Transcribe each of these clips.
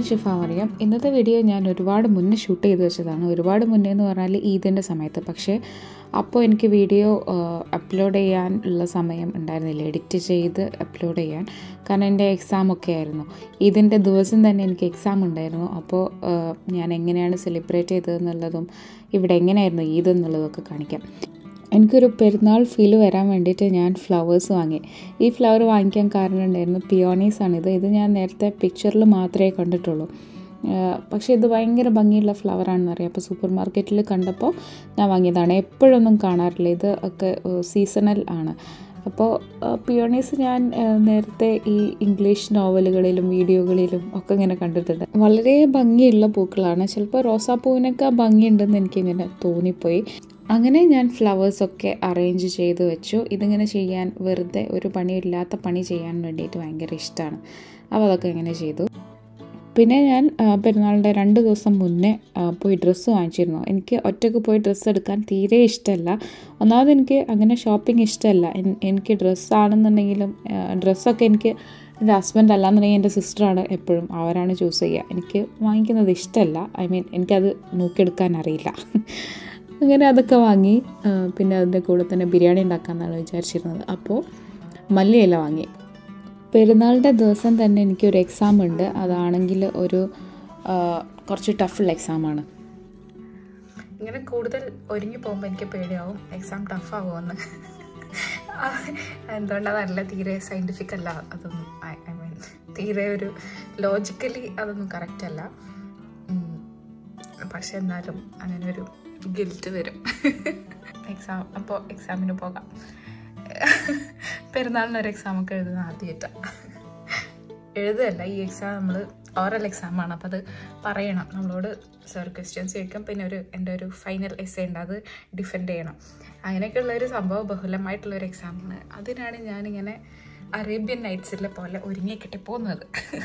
Shifa. ഇന്നത്തെ video ഞാൻ ഒരുപാട് മുന്നേ ഷൂട്ട് ചെയ്ത് വെച്ചതാണ്. ഒരുപാട് മുന്നേ എന്ന് പറഞ്ഞാൽ ഈദിൻ്റെ സമയത്ത്. പക്ഷേ അപ്പോൾ എനിക്ക് വീഡിയോ അപ്ലോഡ് ചെയ്യാനുള്ള സമയം ഉണ്ടായിരുന്നില്ല, എഡിറ്റ് ചെയ്ത് അപ്ലോഡ് ചെയ്യാൻ. കാരണം എൻ്റെ എക്സാമൊക്കെ ആയിരുന്നു. ഈദിൻ്റെ ദിവസം തന്നെ എനിക്ക് എക്സാം ഉണ്ടായിരുന്നു. അപ്പോൾ ഞാൻ എങ്ങനെയാണ് സെലിബ്രേറ്റ് ചെയ്തതെന്നുള്ളതും ഇവിടെ എങ്ങനെയായിരുന്നു ഈദ് എന്നുള്ളതൊക്കെ കാണിക്കാം. എനിക്കൊരു പെരുന്നാൾ ഫീൽ വരാൻ വേണ്ടിയിട്ട് ഞാൻ ഫ്ലവേഴ്സ് വാങ്ങി. ഈ ഫ്ലവർ വാങ്ങിക്കാൻ കാരണം ഉണ്ടായിരുന്നു, പിയോണീസാണിത്. ഇത് ഞാൻ നേരത്തെ പിക്ചറിൽ മാത്രമേ കണ്ടിട്ടുള്ളൂ. പക്ഷേ ഇത് ഭയങ്കര ഭംഗിയുള്ള ഫ്ലവറാണെന്നറിയാം. അപ്പോൾ സൂപ്പർ മാർക്കറ്റിൽ കണ്ടപ്പോൾ ഞാൻ വാങ്ങിയതാണ്. എപ്പോഴൊന്നും കാണാറില്ല, ഇത് ഒക്കെ സീസണൽ ആണ്. അപ്പോൾ പിയോണീസ് ഞാൻ നേരത്തെ ഈ ഇംഗ്ലീഷ് നോവലുകളിലും വീഡിയോകളിലും ഒക്കെ ഇങ്ങനെ കണ്ടിട്ടുണ്ട്. വളരെ ഭംഗിയുള്ള പൂക്കളാണ്. ചിലപ്പോൾ റോസാപ്പൂവിനൊക്കെ ഭംഗിയുണ്ടെന്ന് എനിക്കിങ്ങനെ തോന്നിപ്പോയി. അങ്ങനെ ഞാൻ ഫ്ലവേഴ്സൊക്കെ അറേഞ്ച് ചെയ്ത് വെച്ചു. ഇതിങ്ങനെ ചെയ്യാൻ വെറുതെ ഒരു പണിയില്ലാത്ത പണി ചെയ്യാൻ വേണ്ടിയിട്ട് ഭയങ്കര ഇഷ്ടമാണ്. അപ്പോൾ അതൊക്കെ ഇങ്ങനെ ചെയ്തു. പിന്നെ ഞാൻ പെരുന്നാളിൻ്റെ 2 ദിവസം മുന്നേ പോയി ഡ്രസ്സ് വാങ്ങിച്ചിരുന്നു. എനിക്ക് ഒറ്റയ്ക്ക് പോയി ഡ്രസ്സ് എടുക്കാൻ തീരെ ഇഷ്ടമല്ല. ഒന്നാമത് എനിക്ക് അങ്ങനെ ഷോപ്പിംഗ് ഇഷ്ടമല്ല. എനിക്ക് ഡ്രസ്സാണെന്നുണ്ടെങ്കിലും ഡ്രസ്സൊക്കെ എനിക്ക് എൻ്റെ ഹസ്ബൻഡ് അല്ലാന്നുണ്ടെങ്കിൽ എൻ്റെ സിസ്റ്ററാണ് എപ്പോഴും, അവരാണ് ചൂസ് ചെയ്യുക. എനിക്ക് വാങ്ങിക്കുന്നത് ഇഷ്ടമല്ല. എനിക്കത് നോക്കിയെടുക്കാൻ അറിയില്ല. അങ്ങനെ അതൊക്കെ വാങ്ങി. പിന്നെ അതിൻ്റെ കൂടെ തന്നെ ബിരിയാണി ഉണ്ടാക്കാമെന്നാണ് വിചാരിച്ചിരുന്നത്. അപ്പോൾ മല്ലിയില വാങ്ങി. പെരുന്നാളിൻ്റെ ദിവസം തന്നെ എനിക്കൊരു എക്സാം ഉണ്ട്. അതാണെങ്കിൽ കുറച്ച് ടഫുള്ള എക്സാമാണ്. ഇങ്ങനെ കൂടുതൽ ഒരുങ്ങി പോകുമ്പോൾ എനിക്ക് പേടിയാവും എക്സാം ടഫാവുമെന്ന്. എന്തുകൊണ്ടതല്ല, തീരെ സയൻറ്റിഫിക് അല്ല അതൊന്നും. തീരെ ഒരു ലോജിക്കലി അതൊന്നും കറക്റ്റല്ല. പക്ഷെ എന്നാലും അങ്ങനെ ഒരു ഗിൽറ്റ് വരും. അപ്പോൾ എക്സാമിന് പോകാം. പെരുന്നാളിനൊരു എക്സാമൊക്കെ എഴുതുന്ന ആദ്യമായിട്ടാണ്. എഴുതുകയല്ല, ഈ എക്സാം നമ്മൾ ഓറൽ എക്സാമാണ്. അപ്പോൾ അത് പറയണം, നമ്മളോട് സർ ക്വസ്റ്റ്യൻസ് ചോദിക്കാം. പിന്നെ എൻ്റെ ഒരു ഫൈനൽ എസ്സേ ഉണ്ട്, അത് ഡിഫെൻഡ് ചെയ്യണം. അങ്ങനെയൊക്കെയുള്ളൊരു സംഭവ ബഹുലമായിട്ടുള്ളൊരു എക്സാമാണ്. അതിനാണ് ഞാനിങ്ങനെ അറേബ്യൻ നൈറ്റ്സിലെ പോലെ ഒരുങ്ങിക്കിട്ടി പോകുന്നത്.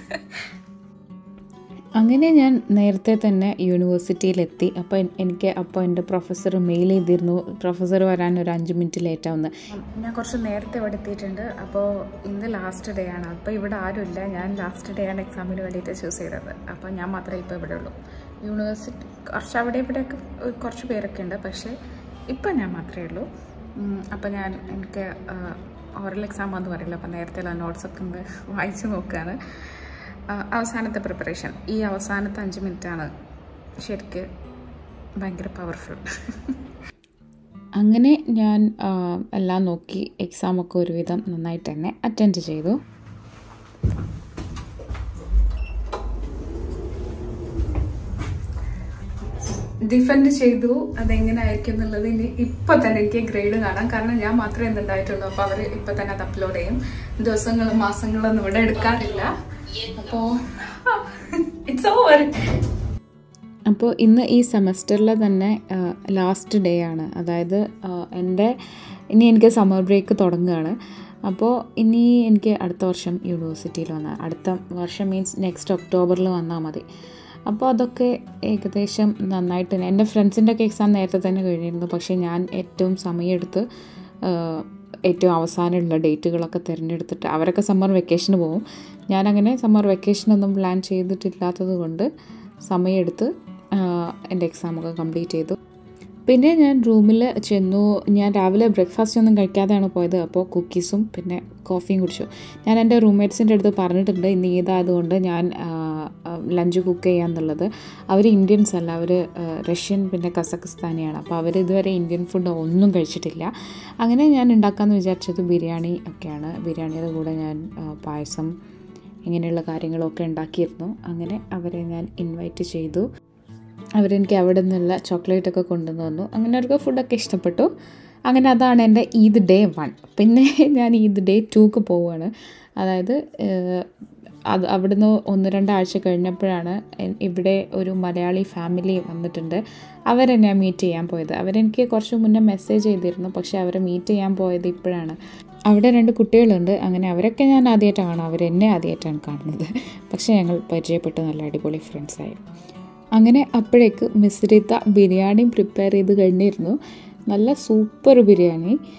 അങ്ങനെ ഞാൻ നേരത്തെ തന്നെ യൂണിവേഴ്സിറ്റിയിലെത്തി. അപ്പോൾ എൻ്റെ പ്രൊഫസർ മെയിൽ ചെയ്തിരുന്നു, പ്രൊഫസർ വരാൻ ഒരു 5 മിനിറ്റ് ലേറ്റാവുന്നത്. ഞാൻ കുറച്ച് നേരത്തെ ഇവിടെ എത്തിയിട്ടുണ്ട്. അപ്പോൾ ഇന്ന് ലാസ്റ്റ് ഡേ ആണ്. അപ്പോൾ ഇവിടെ ആരുമില്ല. ഞാൻ ലാസ്റ്റ് ഡേ ആണ് എക്സാമിന് വേണ്ടിയിട്ട് ചൂസ് ചെയ്തത്. അപ്പോൾ ഞാൻ മാത്രമേ ഇപ്പോൾ ഇവിടെ ഉള്ളൂ. യൂണിവേഴ്സിറ്റി കുറച്ച് അവിടെ ഇവിടെയൊക്കെ കുറച്ച് പേരൊക്കെ ഉണ്ട്, പക്ഷേ ഇപ്പം ഞാൻ മാത്രമേ ഉള്ളൂ. അപ്പോൾ എനിക്ക് ഓറൽ എക്സാം എന്ന് പറയില്ല. അപ്പോൾ നേരത്തെ നോട്ട്സൊക്കെ ഒന്ന് വായിച്ച് നോക്കുകയാണ്. അവസാനത്തെ പ്രിപ്പറേഷൻ. ഈ അവസാനത്തെ 5 മിനിറ്റാണ് ശരിക്ക് ഭയങ്കര പവർഫുൾ. അങ്ങനെ ഞാൻ എല്ലാം നോക്കി എക്സാമൊക്കെ ഒരുവിധം നന്നായിട്ട് തന്നെ അറ്റൻഡ് ചെയ്തു. ഡിഫെൻഡ് ചെയ്തു. അതെങ്ങനെ ആയിരിക്കും എന്നുള്ളത് ഇനി ഇപ്പം തന്നെ എനിക്ക് ഗ്രേഡ് കാണാം. കാരണം ഞാൻ മാത്രമേ എന്തുണ്ടായിട്ടുള്ളൂ. അപ്പോൾ അവർ ഇപ്പം തന്നെ അത് അപ്ലോഡ് ചെയ്യും. ദിവസങ്ങളും മാസങ്ങളൊന്നും ഇവിടെ എടുക്കാറില്ല. അപ്പോൾ ഇന്ന് ഈ സെമസ്റ്ററിലെ തന്നെ ലാസ്റ്റ് ഡേ ആണ്. അതായത് ഇനി എനിക്ക് സമ്മർ ബ്രേക്ക് തുടങ്ങുകയാണ്. അപ്പോൾ ഇനി എനിക്ക് അടുത്ത വർഷം യൂണിവേഴ്സിറ്റിയിൽ അടുത്ത വർഷം മീൻസ് നെക്സ്റ്റ് ഒക്ടോബറിൽ വന്നാൽ മതി. അപ്പോൾ അതൊക്കെ ഏകദേശം നന്നായിട്ട് തന്നെ. എൻ്റെ ഫ്രണ്ട്സിൻ്റെയൊക്കെ എക്സാം നേരത്തെ തന്നെ കഴിഞ്ഞിരുന്നു. പക്ഷേ ഞാൻ ഏറ്റവും സമയമെടുത്ത് ഏറ്റവും അവസാനമുള്ള ഡേറ്റുകളൊക്കെ തിരഞ്ഞെടുത്തിട്ട്, അവരൊക്കെ സമ്മർ വെക്കേഷന് പോകും. ഞാനങ്ങനെ സമ്മർ വെക്കേഷനൊന്നും പ്ലാൻ ചെയ്തിട്ടില്ലാത്തത് കൊണ്ട് സമയമെടുത്ത് എൻ്റെ എക്സാമൊക്കെ കംപ്ലീറ്റ് ചെയ്തു. പിന്നെ ഞാൻ റൂമിൽ ചെന്നു. ഞാൻ രാവിലെ ബ്രേക്ക്ഫാസ്റ്റ് ഒന്നും കഴിക്കാതെയാണ് പോയത്. അപ്പോൾ കുക്കീസും പിന്നെ കോഫിയും കുടിച്ചു. ഞാൻ എൻ്റെ റൂംമേറ്റ്സിൻ്റെ അടുത്ത് പറഞ്ഞിട്ടുണ്ട് ഇന്ന് ഈദായതുകൊണ്ട് ഞാൻ ലഞ്ച് കുക്ക് ചെയ്യാന്നുള്ളത്. അവർ ഇന്ത്യൻസ് അല്ല, അവർ റഷ്യൻ പിന്നെ കസഖസ്ഥാനിയാണ്. അപ്പോൾ അവർ ഇതുവരെ ഇന്ത്യൻ ഫുഡ് ഒന്നും കഴിച്ചിട്ടില്ല. അങ്ങനെ ഞാൻ ഉണ്ടാക്കാമെന്ന് വിചാരിച്ചത് ബിരിയാണി ഒക്കെയാണ്. ബിരിയാണിയുടെ കൂടെ ഞാൻ പായസം ഇങ്ങനെയുള്ള കാര്യങ്ങളൊക്കെ ഉണ്ടാക്കിയിരുന്നു. അങ്ങനെ അവരെ ഞാൻ ഇൻവൈറ്റ് ചെയ്തു. അവരെനിക്ക് അവിടെ നിന്നുള്ള ചോക്ലേറ്റൊക്കെ കൊണ്ടുവന്ന് തന്നു. അങ്ങനെ അവർക്ക് ഫുഡൊക്കെ ഇഷ്ടപ്പെട്ടു. അങ്ങനെ അതാണ് എൻ്റെ ഈദ് ഡേ 1. പിന്നെ ഞാൻ ഈദ് ഡേ 2ക്ക് പോവുകയാണ്. അതായത് അവിടുന്ന് 1-2 ആഴ്ച കഴിഞ്ഞപ്പോഴാണ് ഇവിടെ ഒരു മലയാളി ഫാമിലി വന്നിട്ടുണ്ട്. അവരെന്നെ മീറ്റ് ചെയ്യാൻ പോയത്. അവരെനിക്ക് കുറച്ച് മുന്നേ മെസ്സേജ് ചെയ്തിരുന്നു, പക്ഷേ അവരെ മീറ്റ് ചെയ്യാൻ പോയത് ഇപ്പോഴാണ്. അവിടെ 2 കുട്ടികളുണ്ട്. അങ്ങനെ അവരൊക്കെ ഞാൻ ആദ്യമായിട്ടാണ് കാണുന്നത്, അവരെന്നെ ആദ്യമായിട്ടാണ് കാണുന്നത്. പക്ഷേ ഞങ്ങൾ പരിചയപ്പെട്ട് നല്ല അടിപൊളി ഫ്രണ്ട്സായി. അങ്ങനെ അപ്പോഴേക്ക് മിസ്രിത്ത ബിരിയാണി പ്രിപ്പയർ ചെയ്ത് കഴിഞ്ഞിരുന്നു. നല്ല സൂപ്പർ ബിരിയാണി,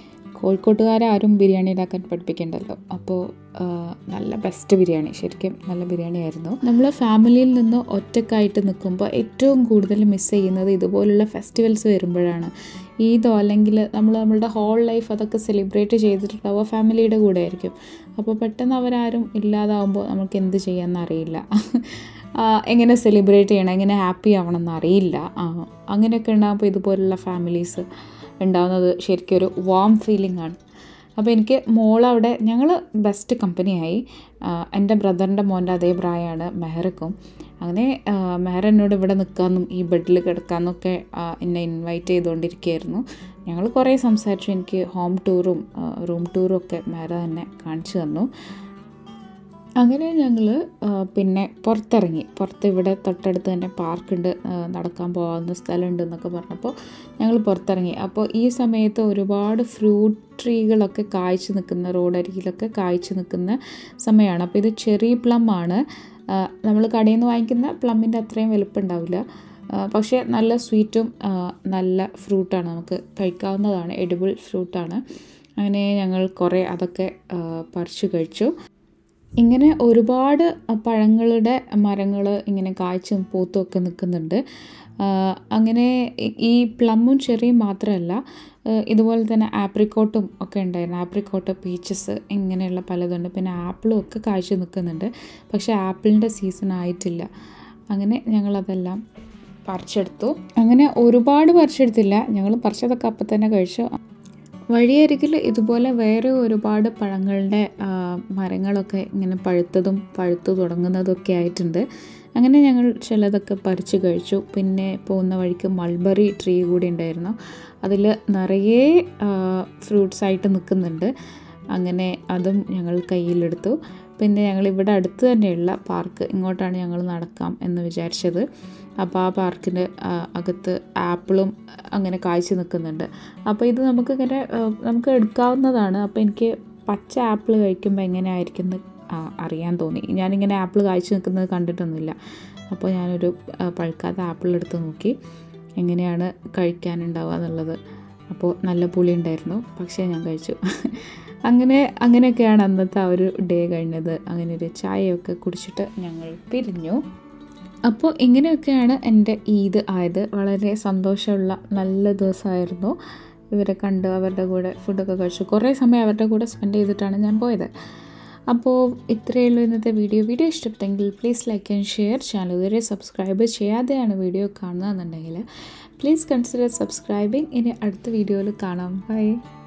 കോഴിക്കോട്ടുകാരെ ആരും ബിരിയാണി ഉണ്ടാക്കാൻ പഠിപ്പിക്കണ്ടല്ലോ. അപ്പോൾ നല്ല ബെസ്റ്റ് ബിരിയാണി, ശരിക്കും നല്ല ബിരിയാണി ആയിരുന്നു. നമ്മൾ ഫാമിലിയിൽ നിന്ന് ഒറ്റക്കായിട്ട് നിൽക്കുമ്പോൾ ഏറ്റവും കൂടുതൽ മിസ് ചെയ്യുന്നത് ഇതുപോലുള്ള ഫെസ്റ്റിവൽസ് വരുമ്പോഴാണ്. ഈദോ അല്ലെങ്കിൽ നമ്മളുടെ ഹോൾ ലൈഫ് അതൊക്കെ സെലിബ്രേറ്റ് ചെയ്തിട്ടുണ്ടാവുക ഫാമിലിയുടെ കൂടെ ആയിരിക്കും. അപ്പോൾ പെട്ടെന്ന് അവരാരും ഇല്ലാതാവുമ്പോൾ നമുക്ക് എന്ത് ചെയ്യാമെന്ന് അറിയില്ല, എങ്ങനെ സെലിബ്രേറ്റ് ചെയ്യണം, എങ്ങനെ ഹാപ്പി ആവണമെന്ന് അറിയില്ല. അങ്ങനെയൊക്കെ ഉണ്ടാകുമ്പോൾ ഇതുപോലുള്ള ഫാമിലീസ് ഉണ്ടാകുന്നത് ശരിക്കും ഒരു വാം ഫീലിംഗ് ആണ്. അപ്പോൾ എനിക്ക് മോളവിടെ ഞങ്ങൾ ബെസ്റ്റ് കമ്പനിയായി. എൻ്റെ ബ്രദറിൻ്റെ മോൻ്റെ അതേ പ്രായമാണ് മെഹർക്കും. അങ്ങനെ മെഹർ എന്നോട് ഇവിടെ നിൽക്കാമെന്നും ഈ ബെഡിൽ കിടക്കാമെന്നൊക്കെ എന്നെ ഇൻവൈറ്റ് ചെയ്തുകൊണ്ടിരിക്കുകയായിരുന്നു. ഞങ്ങൾ കുറേ സംസാരിച്ചു. എനിക്ക് ഹോം ടൂറും റൂം ടൂറും ഒക്കെ മെഹർ തന്നെ കാണിച്ചു തന്നു. അങ്ങനെ ഞങ്ങൾ പിന്നെ പുറത്തിറങ്ങി. പുറത്ത് ഇവിടെ തൊട്ടടുത്ത് തന്നെ പാർക്കുണ്ട്, നടക്കാൻ പോകാവുന്ന സ്ഥലമുണ്ട് എന്നൊക്കെ പറഞ്ഞപ്പോൾ ഞങ്ങൾ പുറത്തിറങ്ങി. അപ്പോൾ ഈ സമയത്ത് ഒരുപാട് ഫ്രൂട്ട് ട്രീകളൊക്കെ കായ്ച്ചു നിൽക്കുന്ന, റോഡരികിലൊക്കെ കായ്ച്ചു നിൽക്കുന്ന സമയമാണ്. അപ്പോൾ ഇത് ചെറി പ്ലം ആണ്. നമ്മൾ കടയിൽ നിന്ന് വാങ്ങിക്കുന്ന പ്ലമ്മിൻ്റെ അത്രയും വലുപ്പമുണ്ടാവില്ല, പക്ഷേ നല്ല സ്വീറ്റും നല്ല ഫ്രൂട്ടാണ്, നമുക്ക് കഴിക്കാവുന്നതാണ്, എഡിബിൾ ഫ്രൂട്ടാണ്. അങ്ങനെ ഞങ്ങൾ കുറേ അതൊക്കെ പറിച്ചു കഴിച്ചു. ഇങ്ങനെ ഒരുപാട് പഴങ്ങളുടെ മരങ്ങൾ ഇങ്ങനെ കായ്ച്ചും പൂത്തും ഒക്കെ നിൽക്കുന്നുണ്ട്. അങ്ങനെ ഈ പ്ലമ്മും ചെറിയും മാത്രമല്ല, ഇതുപോലെ തന്നെ ആപ്രിക്കോട്ടും ഒക്കെ ഉണ്ടായിരുന്നു. ആപ്രിക്കോട്ട്, പീച്ചസ് ഇങ്ങനെയുള്ള പലതുണ്ട്. പിന്നെ ആപ്പിളും ഒക്കെ കായ്ച്ചു നിൽക്കുന്നുണ്ട്. പക്ഷേ ആപ്പിളിൻ്റെ സീസൺ ആയിട്ടില്ല. അങ്ങനെ ഞങ്ങളതെല്ലാം പറിച്ചെടുത്തു. അങ്ങനെ ഒരുപാട് പറിച്ചെടുത്തില്ല, ഞങ്ങൾ പറിച്ചതൊക്കെ അപ്പം തന്നെ കഴിച്ചു. വഴിയരികിൽ ഇതുപോലെ വേറെ ഒരുപാട് പഴങ്ങളുടെ മരങ്ങളൊക്കെ ഇങ്ങനെ പഴുത്തു തുടങ്ങുന്നതൊക്കെ ആയിട്ടുണ്ട്. അങ്ങനെ ഞങ്ങൾ ചിലതൊക്കെ പറിച്ച് കഴിച്ചു. പിന്നെ പോകുന്ന വഴിക്ക് മൾബറി ട്രീ കൂടി ഉണ്ടായിരുന്നു. അതിൽ നിറയെ ഫ്രൂട്ട്സായിട്ട് നിൽക്കുന്നുണ്ട്. അങ്ങനെ അതും ഞങ്ങൾ കയ്യിലെടുത്തു. പിന്നെ ഞങ്ങൾ ഇവിടെ അടുത്ത് തന്നെയുള്ള പാർക്ക്, ഇങ്ങോട്ടാണ് ഞങ്ങൾ നടക്കാം എന്ന് വിചാരിച്ചത്. അപ്പോൾ ആ പാർക്കിൻ്റെ അകത്ത് ആപ്പിളും അങ്ങനെ കായ്ച്ചു നിൽക്കുന്നുണ്ട്. അപ്പോൾ ഇത് നമുക്ക് എടുക്കാവുന്നതാണ്. അപ്പോൾ എനിക്ക് പച്ച ആപ്പിൾ കഴിക്കുമ്പോൾ എങ്ങനെ ആയിരിക്കും എന്ന് അറിയാൻ തോന്നി. ഞാനിങ്ങനെ ആപ്പിൾ കായ്ച്ചു നിൽക്കുന്നത് കണ്ടിട്ടൊന്നുമില്ല. അപ്പോൾ ഞാനൊരു പഴുക്കാത്ത ആപ്പിൾ എടുത്ത് നോക്കി എങ്ങനെയാണ് കഴിക്കാനുണ്ടാവുക എന്നുള്ളത്. അപ്പോൾ നല്ല പുളി ഉണ്ടായിരുന്നു, പക്ഷേ ഞാൻ കഴിച്ചു. അങ്ങനെയൊക്കെയാണ് അന്നത്തെ ആ ഒരു ഡേ കഴിഞ്ഞത്. അങ്ങനെ ഒരു ചായയൊക്കെ കുടിച്ചിട്ട് ഞങ്ങൾ പിരിഞ്ഞു. അപ്പോൾ ഇങ്ങനെയൊക്കെയാണ് എൻ്റെ ഈദ് ആയത്. വളരെ സന്തോഷമുള്ള നല്ല ദിവസമായിരുന്നു. ഇവരെ കണ്ട് അവരുടെ കൂടെ ഫുഡൊക്കെ കഴിച്ചു. കുറേ സമയം അവരുടെ കൂടെ സ്പെൻഡ് ചെയ്തിട്ടാണ് ഞാൻ പോയത്. അപ്പോൾ ഇത്രയേ ഉള്ളൂ ഇന്നത്തെ വീഡിയോ ഇഷ്ടപ്പെട്ടെങ്കിൽ please like and share. Channel ഇതുവരെ സബ്സ്ക്രൈബ് ചെയ്യാതെയാണ് വീഡിയോ കാണുന്നതെന്നുണ്ടെങ്കിൽ പ്ലീസ് കൺസിഡർ സബ്സ്ക്രൈബിങ്. ഇനി അടുത്ത വീഡിയോയിൽ കാണാം. ബൈ.